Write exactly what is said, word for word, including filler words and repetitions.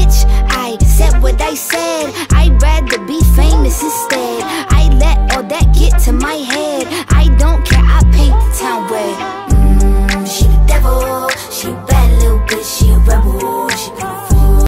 bitch. I said what I said. I'd rather be famous